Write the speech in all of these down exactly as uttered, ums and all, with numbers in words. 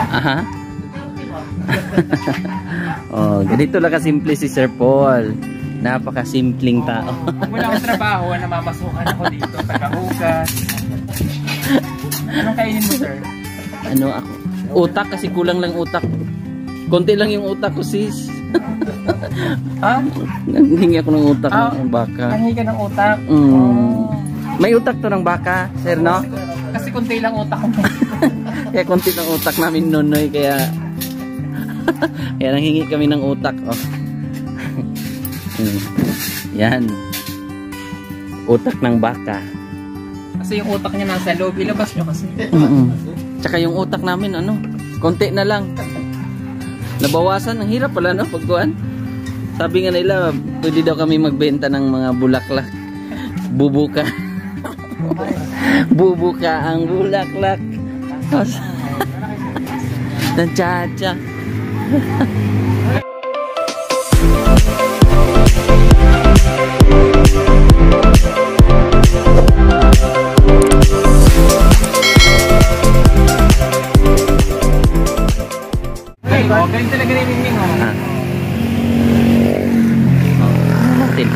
Aha. Oh, ganito lang kasimple si Sir Paul. Napakasimpleng tao. Wala akong trabaho, namamasukan ako dito, taga-hugas. Anong kainin mo, sir? Ano ako? Utak, kasi kulang lang utak. Konti lang yung utak ko, sis. Ha? Nanghingi ako ng utak Ah, ng baka. Nanghingi ka ng utak? Mm. Oh. May utak to ng baka, sir, no? Kasi konti lang utak ko. Kaya konti ng utak namin nonoy, kaya kaya nanghingi kami ng utak, oh. Yan. Utak ng baka. Kasi yung utak niya nasa loob, ilabas nyo kasi. Mm-mm. Tsaka yung utak namin, ano, konti na lang. Nabawasan, ang hirap pala, no, pagkuhan. Sabi nga nila, pwede daw kami magbenta ng mga bulaklak. Bubuka. Bubuka ang bulaklak. Nanchacha. Oh, ganyan talaga rin yung ming, oh. Ah. Ano natin?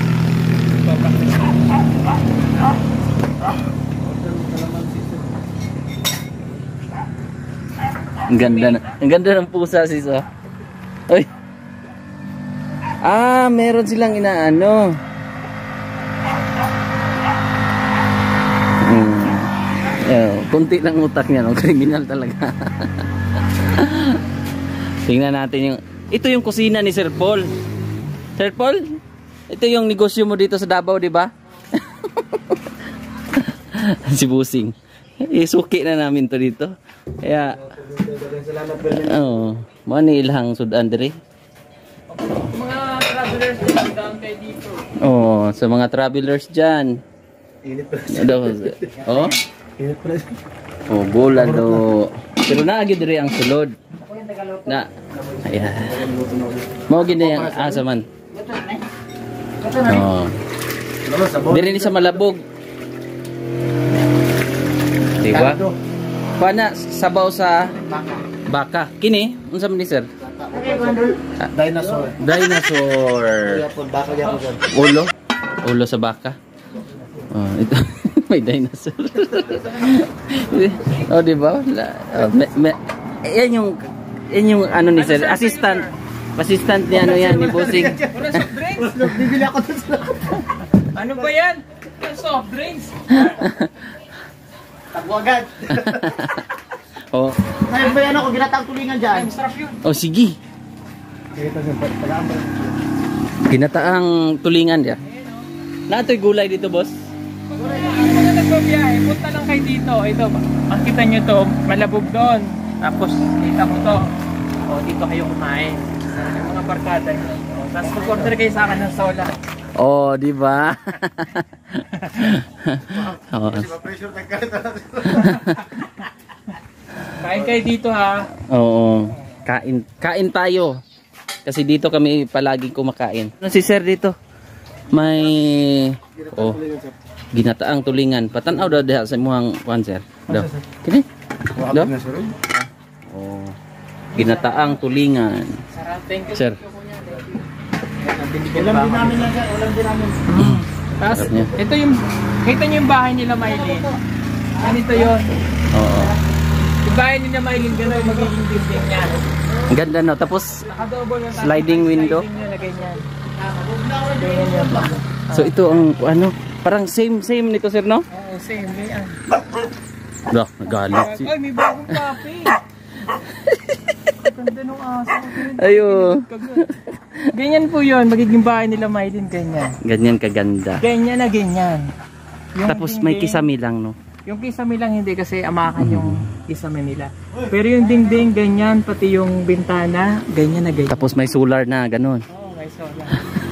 Ang ganda na. Ang ganda ng pusa, sis, oh. Oy. Ah, meron silang inaano. Hmm. Eh, kunti lang utak niya, no? Kriminal talaga. Tingnan natin yung... Ito yung kusina ni Sir Paul. Sir Paul, ito yung negosyo mo dito sa Davao, di ba? Si Busing. Isuki na namin to dito. Kaya... Oo. Oh, mga ilang sudan diri. Mga travelers dito, down kayo dito. Oo, oh, sa mga travelers dyan. Init pa. Oh? Init pa. Oh, bola do. Pero naagi diri ang sulod. Na, ayan. Mau gini yang asa man. Oh. Diri ni sa Malabog. Diba? Pana sabaw sa baka. Kini, unsa man ni sir? Dinosaur. Dinosaur. Baka diyan ko. Ulo? Ulo sa baka. Oh, ito. May dinosaur. Oh, di ba? Oh, me, me, yan yung yan yung ano ni sir, assistant. Assistant ni ano yan, ni Busing. Puro soft drinks? Bibili ako dun sa... Ano ba yan? Soft drinks? Takbo agad. Oh. Ngayon ba yan ako, ginatang tulingan dyan? Ay, masarap yun. Oh, sige. Ginataang tulingan ya. Natoy gulay dito, boss. Kung mga nagbabiyahe, punta lang kayo dito. Ito, makita nyo to, Malabog doon. Tapos, kita mo to. O, dito kayo kumain. Yung mga barkada nyo. O, tapos mag-order kayo sa akin ng sola. Oh, di ba? Oh. Kain kayo dito, ha? Oo. Kain, kain tayo. Kasi dito kami palagi kumakain. Ano si sir dito? May oh, ginataang tulingan. Patanaw daw diha sa imuhang kuan sir. Daw. Kini? Daw. Oh. Ginataang tulingan. Sarap, thank you. Sir. Ulam din namin lang sir, ulam din namin. Tapos, ito yung, kita nyo yung bahay nila, Maylin. Ganito yun. Oo. Yung bahay nila, Maylin, gano'n yung magiging building niya. Ang ganda no. Tapos Nakadouble yung sliding window. Sliding nyo na ganyan. Ganyan yun. so ito ang ano, parang same same nito sir no? Oo, same. Ganyan. Dah, nagalit si. Ay, may bagong kape. Ganda nung aso. Ayo. Ganyan po yun. Magiging bahay nila, Maylin. Ganyan. Ganyan kaganda. Ganyan na ganyan. Yung Tapos may dingding- kisame lang no. Yung kisame lang hindi kasi amakan yung kisame nila. Pero yung dingding ganyan, pati yung bintana, ganyan na ganyan. Tapos may solar na ganun. Oo, may solar.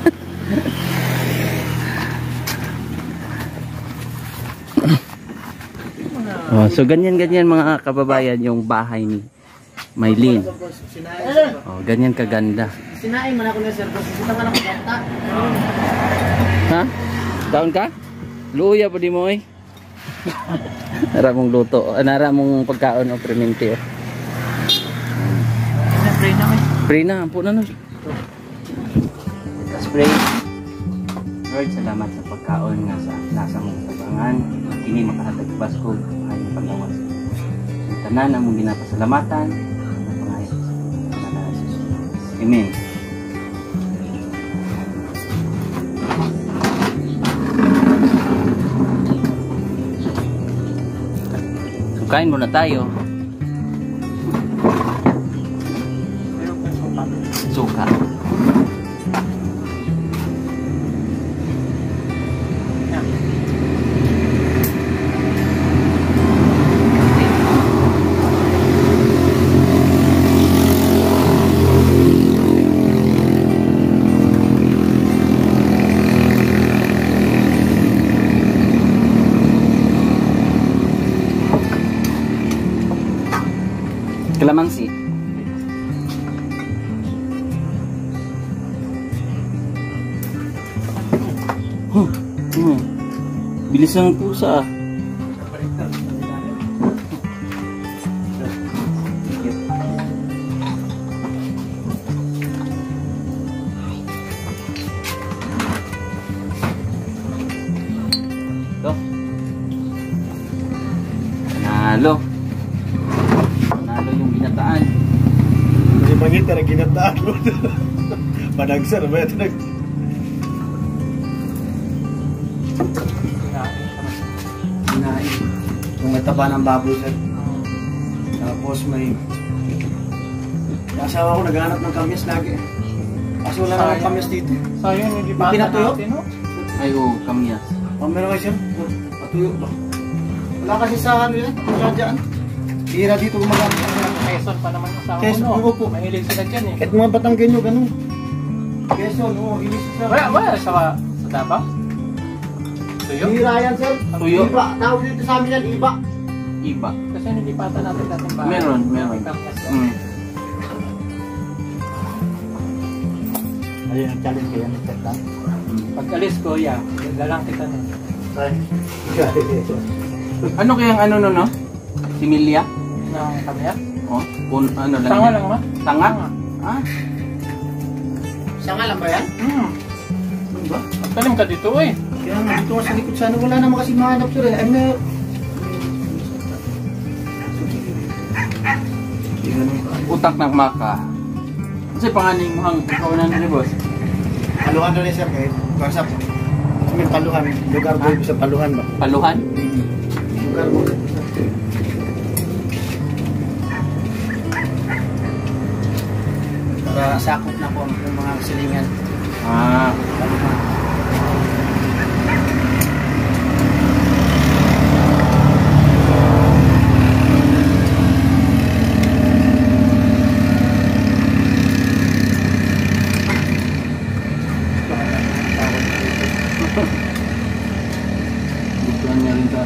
Oh, so ganyan-ganyan mga kababayan yung bahay ni Maylin. Oh, ganyan kaganda. Sinain man ako na sir, kasi sita man ako gata. Ha? Taon ka? Luya pa di mo eh. Nara mong luto, nara mong pagkaon o premente. Oh. Spray na kayo. Pray na, ampo na no. Spray. Lord, salamat sa pagkaon nga sa nasa mong tabangan. Kini makahatag Pasko ay panglawas. Ang tanan ang mong ginapasalamatan. Ang pangalan sa pangalan ni Jesus. Amen. So, kain muna tayo. Suka. Kalamansi. Huh. Hmm. Bilis ng pusa ah. Ito. Panalo. Panalo yung ginataan. Kasi pangit na ginataan mo. Panagsar ba ito nag... Kinain. Kung may taba ng baboy sir. Tapos may... Yung asawa ko naghanap ng kamyas lagi. Kaso wala naman kamyas dito. Sayang, hindi pa Pinatuyo? natin, no? Ay oh, kamyas. Oh, meron kayo sir? Patuyo ba? Wala kasi sa ano yan. Wala dyan. Hira dito gumagamit ng mga. Quezon pa naman yung sa Quezon, no? oo po. Mahilig sila dyan eh. Kahit mga Batanggenyo, ganun. Quezon, oo. Hilis sa... Wala, wala sa, sa Davao? Tuyo? Hira yan sir. Tuyo. Iba. Tawag dito sa amin yan, iba. Iba. Kasi hindi pa natin dating bahay. Meron, meron. Mm. Ayun, nag-challenge kayo. Nag-challenge. Pag alis ko, yeah, lalang kita nun. Ay. Ano kayang ano no no? Similya? Nang kamya? Oh, pun ano lang. Tanga yan? lang ba? Tanga? Ah, Sanga lang ba yan? Hmm. Ano ba? Magtanim ka dito eh. Kaya nga, dito ka sa likod sana. Wala naman kasi mahanap sir eh. Ay, may... utak ng maka. Kasi panganing muhang kaunan ni boss. Paluhan doon eh sir. Eh, Barsap. May paluhan. Lugar doon sa paluhan ba? Paluhan? Lugar mo. Para sakop na po ang mga silingan. Ah, Paluhan. gustuhan niya rin sa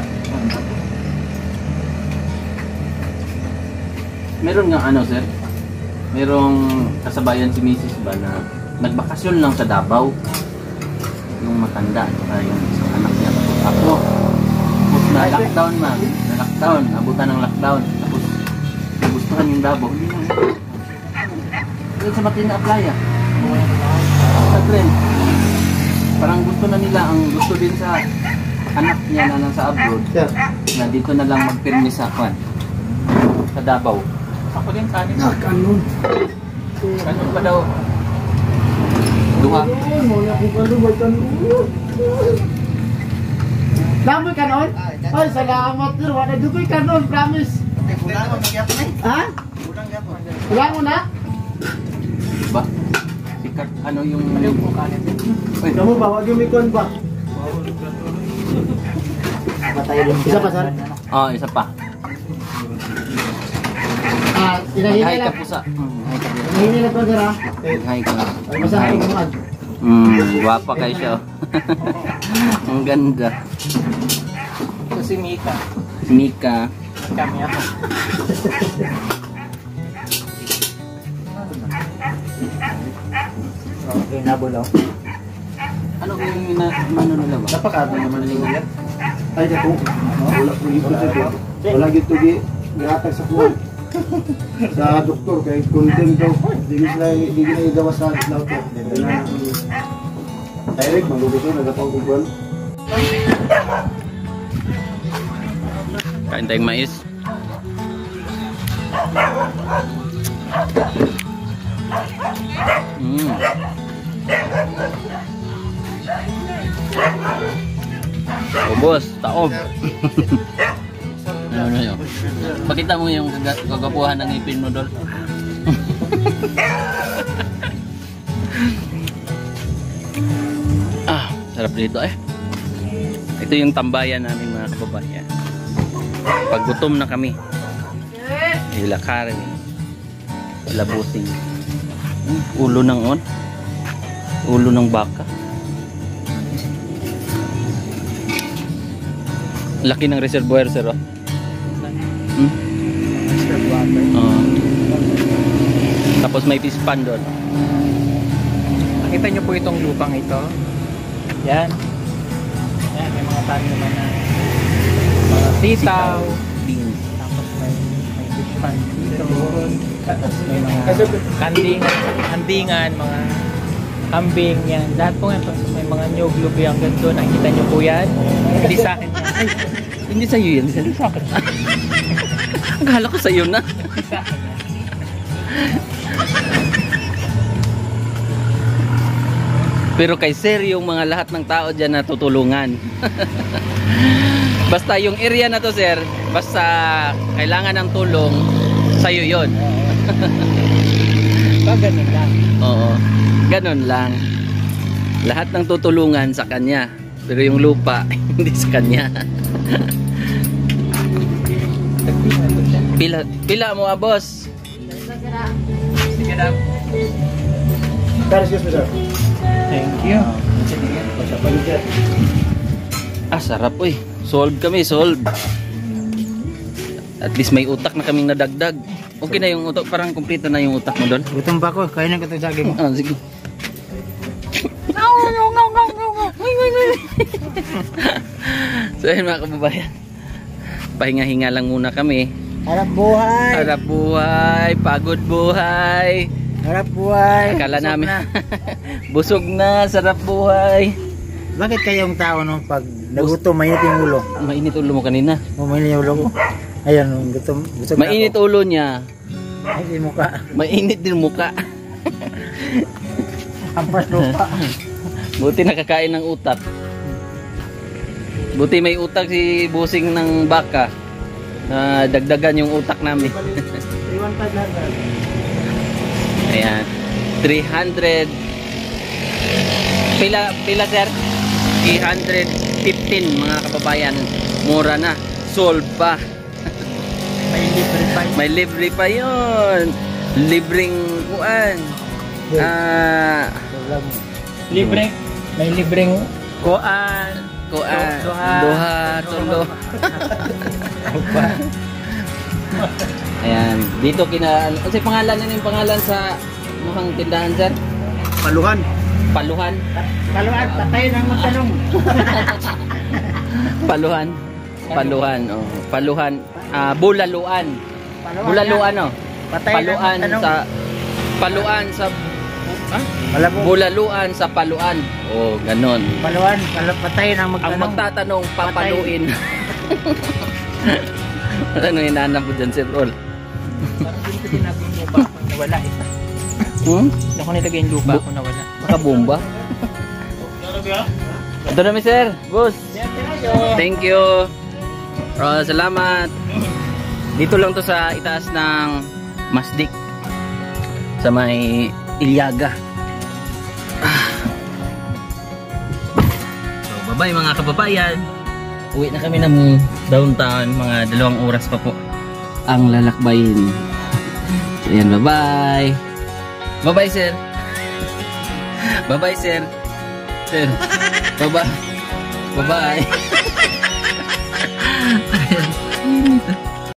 meron nga ano sir? Merong kasabayan si Missus ba na nagbakasyon lang sa Davao. Yung matanda at yung isang anak niya. Tapos ako, tapos na lockdown ma. Na lockdown, abutan ng lockdown. Tapos nagustuhan yung Davao. Hindi na. Doon sa Matina Playa. Sa trend. Parang gusto na nila, ang gusto din sa anak niya na nasa abroad. Sir. Na dito na lang magpirmi sa kwan. Sa Davao. Ako din kanin. Ah, kanon. Kanon pa daw? Duha. Muna ko kanon, may kanon. Lamoy kanon? Ay, salamat sir. Wala dukoy kanon, promise. Ha? Wala mo na? Ba? Sikat, ano yung... Maliw po kanin. Uy, Kamu ba? Wag yung mikon ba? Isa pa sir? oh, isa pa. Ah, Mag-hi inahinay ka lang. po sa... Mm, hi ka po. Inahinay lang po sir ha? Mag-hi ka. Ay, masahin ko mag. Mm, guwapa kayo siya. Ang ganda. Ito si Mika. Mika. Kami ako. Okay, nabulaw. Ano yung ina... Ano nila ba? Napakado naman nila. Ay, dako. Wala po dito sir. Wala gito di. Gatag sa kuwan. sa doktor kay condemn daw. Hindi sila hindi na igawa sa laut. Dito na. Direct mangulit ko nagapangkuan. Kain tayong mais. Mm. Ubos, taob. Ano na yun? Pakita mo yung kag- kagapuhan ng ngipin mo, Dol. Ah, sarap dito eh. Ito yung tambayan namin mga kababayan. Pag gutom na kami, ilakarin, labusing. Hmm, ulo ng on, ulo ng baka. Laki ng reservoir, sir. Oh. Hmm? Uh, tapos may fish pan doon. Nakita nyo po itong lupang ito. Yan. Yan, may mga tanim naman na mga sitaw. Beans. Tapos may, may fish pan dito. May mga kandingan, handingan, mga kambing yan. Lahat po nga, may mga nyog, lubi hanggang doon. Nakita nyo po yan. Hindi sa akin yan. Ay, Hindi sa'yo yan, sir. hindi sa akin. Akala ko sa'yo na. Hindi sa akin yan. Pero kay sir, yung mga lahat ng tao dyan natutulungan. Basta yung area na to, sir, basta kailangan ng tulong, sa'yo yun. Ba, ganun lang. Oo, ganun lang. Lahat ng tutulungan sa kanya. Pero yung lupa, hindi sa kanya. Pila, pila mo ah, boss? Sige na. Sir, excuse me, sir. Thank you. Sa paligid. Ah, sarap uy. Solve kami, solve. At least may utak na kaming nadagdag. Okay na yung utak, parang kumpleto na yung utak mo doon. Gutom pa ko, kain na ko itong saging. Ah, sige. So yun mga kababayan, pahinga-hinga lang muna kami. Harap buhay! Harap buhay, pagod buhay. Harap buhay! Akala namin busog na, sarap buhay. Bakit kayong tao no, pag nagutom, mainit yung ulo? Mainit ulo mo kanina. O, mainit yung ulo ko. Ayan, gutom. gutom na Mainit ako. ulo niya, Ay, di mukha. mainit din muka. Ampas lupa. Buti nakakain ng utak. Buti may utak si busing ng baka. Na dagdagan yung utak namin. Iwan pa na. Ayan. three hundred. Pila, pila sir? three hundred fifteen mga kababayan. Mura na. Solve pa. May libre pa. May libre pa yun. Libreng kuan. Ah, Libre. May libreng kuan. kuan. Duha. Duha. Tulo. Ayan. Dito kina... Ano si pangalan? Ano yung pangalan sa mukhang tindahan sir? Paluhan. Paluhan. Paluhan, patay nang magtanong. Paluhan. Paluhan. Oh. Paluhan. Ah, bulaluan. Bulaluan oh. Patay Paluan sa paluan sa ah? Malabo. Bulaluan sa paluan. Oh, ganon. Paluhan, patay nang Ang magtatanong, papaluin. Ano yung nanap mo dyan, Sir Rol? Parang dito sinabi yung lupa ko nawala eh. Hmm? Hindi ako nilagay yung lupa ko nawala. Makabomba? Ito na mi, Sir. Boss. Thank you. Oh, salamat. Dito lang to sa itaas ng Masdik. Sa may Iliaga. Ah. So, bye-bye mga kababayan. Uwi na kami ng downtown. Mga dalawang oras pa po ang lalakbayin. So, yan, bye-bye. Bye-bye, sir. Bye-bye, sir. Sir. Bye-bye. Bye-bye.